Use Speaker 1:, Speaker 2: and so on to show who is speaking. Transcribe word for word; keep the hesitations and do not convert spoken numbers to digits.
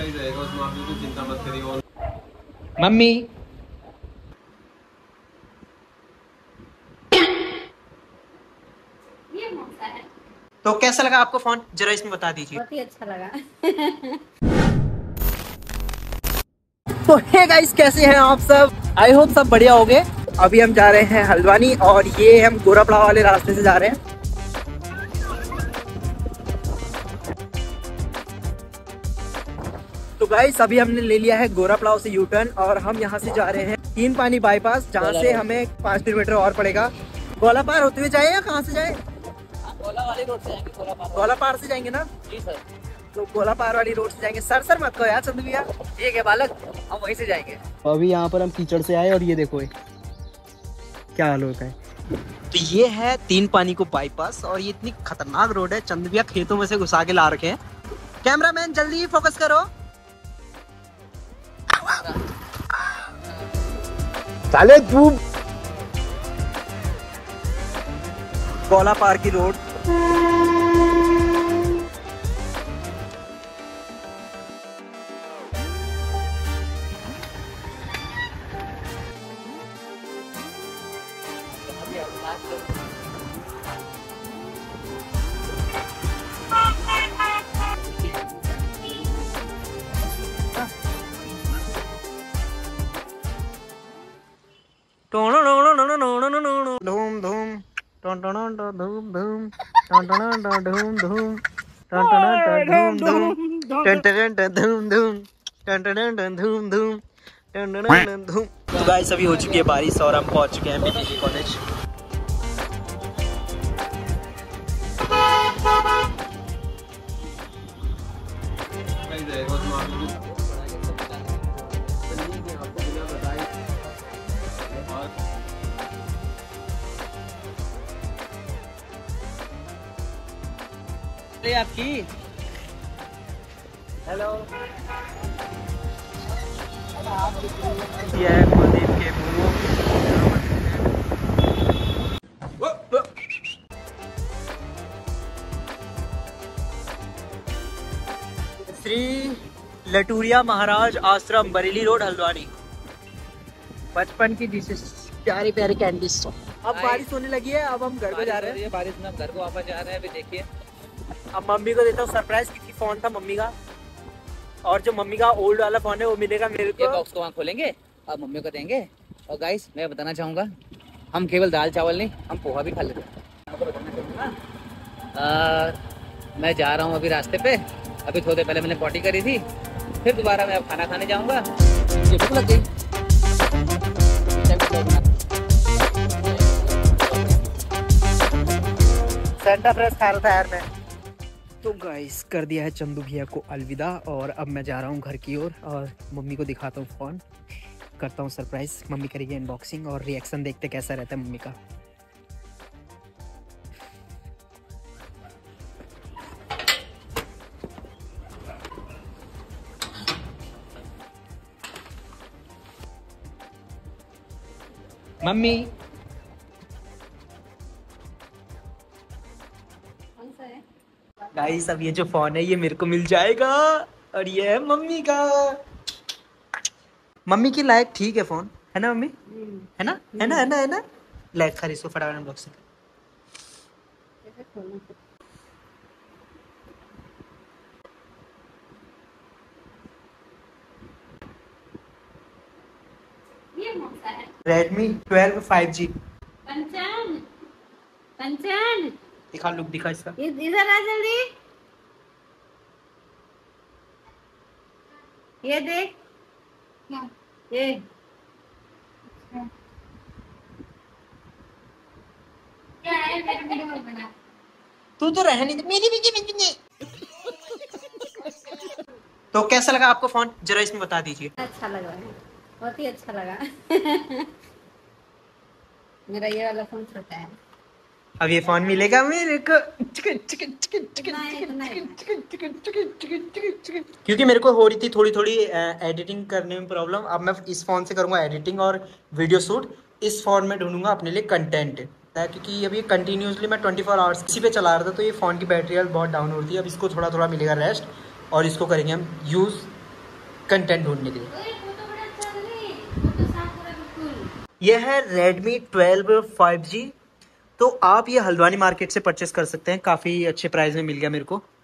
Speaker 1: सही रहेगा, उसमें आप बिल्कुल चिंता मत करिए।
Speaker 2: मम्मी
Speaker 3: ये कौन सा है?
Speaker 2: तो कैसा लगा आपको फोन, जरा इसमें बता दीजिए।
Speaker 3: बहुत ही अच्छा लगा।
Speaker 2: तो हे गाइस, कैसे हैं आप सब? आई होप सब बढ़िया होंगे। अभी हम जा रहे हैं हल्द्वानी और ये हम गोरापड़ा वाले रास्ते से जा रहे हैं। तो गाइस अभी हमने ले लिया है गोरापड़ा से यू टर्न और हम यहाँ से जा रहे हैं तीन पानी बाईपास, जहाँ से हमें पाँच किलोमीटर और पड़ेगा। गोला पार होते हुए जाए या कहाँ से जाए?
Speaker 4: गोला वाली रोड से जाएंगे, गोला पार।
Speaker 2: गोला पार से जाएंगे ना?
Speaker 4: जी सर।
Speaker 2: तो गोला पार वाली रोड से जाएंगे। सर सर मत कहो यार चंदू भैया, ठीक है बालक, हम वहीं से जाएंगे। अभी यहाँ पर हम कीचड़ से आए और ये देखो क्या हाल होता है। तो ये है तीन पानी को बाईपास और ये इतनी खतरनाक रोड है। चंदू भैया खेतों में से घुसा के ला रखे हैं। कैमरामैन जल्दी फोकस करो।
Speaker 1: साले तू
Speaker 2: गोला पार की रोड। धूम धूम धूम धूम धूम धूम धूम। तो गाइस अभी हो चुकी है बारिश और हम पहुंच चुके हैं पीपीजी कॉलेज।
Speaker 1: सही रहेगा, उसमें आप बिल्कुल आपको बिना बताए
Speaker 2: और आपकी हेलो, ये है कुलदीप के गुरु। श्री लटूरिया महाराज आश्रम, बरेली रोड, हल्द्वानी। बचपन की डिशेस, प्यारी प्यारी कैंडीज। अब बारिश होने लगी है, अब हम घर को जा रहे हैं।
Speaker 4: बारिश में हम घर को वापस जा रहे हैं। अभी देखिए,
Speaker 2: अब मम्मी को देता हूँ सरप्राइज, क्योंकि फोन था मम्मी का और जो मम्मी का ओल्ड वाला फोन है वो मिलेगा मेरे को।
Speaker 4: ये बॉक्स को वहाँ खोलेंगे और मम्मी को देंगे। और गाइस मैं बताना चाहूँगा, हम केवल दाल चावल नहीं, हम पोहा भी खा लेते हैं। आपको बताना चाहूँगा, मैं जा रहा हूँ अभी रास्ते पे। अभी थोड़ी देर पहले मैंने पॉटी करी थी, फिर दोबारा मैं अब खाना खाने जाऊँगा। ये भूख लग गई।
Speaker 2: सेंटा फ्रेश खा रहा था यार मैं। तो गाइस कर दिया है चंदू भैया को अलविदा और अब मैं जा रहा हूँ घर की ओर और, और मम्मी को दिखाता हूँ फ़ोन, करता हूँ सरप्राइज। मम्मी करेगी अनबॉक्सिंग और रिएक्शन देखते कैसा रहता है मम्मी का। मम्मी गाइस अब ये जो फोन है ये मेरे को मिल जाएगा और ये है मम्मी का। मम्मी की लायक ठीक है फोन, है ना मम्मी? है ना है ना है ना है ना लायक खरीद इसको फटाफट अनबॉक्सिंग।
Speaker 3: ये कौन सा है?
Speaker 2: Redmi twelve five G.
Speaker 3: Kanchan, Kanchan,
Speaker 2: दिखा, लुक दिखा इसका।
Speaker 3: इधर आ जल्दी। ये देख, ये क्या है? मेरे वीडियो में बना।
Speaker 2: तू तो रह नहीं मेरी भी। तो कैसा लगा आपको फोन, जरा इसमें बता दीजिए।
Speaker 3: अच्छा लगा है, बहुत ही अच्छा लगा। मेरा ये वाला फोन छोटा है।
Speaker 2: अब ये फोन मिलेगा मेरे को क्योंकि मेरे को हो रही थी थोड़ी थोड़ी एडिटिंग करने में प्रॉब्लम। अब मैं इस फ़ोन से करूँगा एडिटिंग और वीडियो शूट। इस फ़ोन में ढूंढूंगा अपने लिए कंटेंट, क्योंकि अभी कंटिन्यूसली मैं ट्वेंटी फोर आवर्स इसी पे चला रहा था, तो ये फ़ोन की बैटरी हेल्थ बहुत डाउन होती है। अब इसको थोड़ा थोड़ा मिलेगा रेस्ट और इसको करेंगे हम यूज़ कंटेंट ढूंढने के लिए।
Speaker 3: ओए, फोटो बड़ा अच्छा लग रही है। फोटो साफ हो रहा है बिल्कुल।
Speaker 2: ये है Redmi ट्वेल्व फाइव जी। तो आप ये हल्द्वानी मार्केट से परचेस कर सकते हैं, काफ़ी अच्छे प्राइस में मिल गया मेरे को।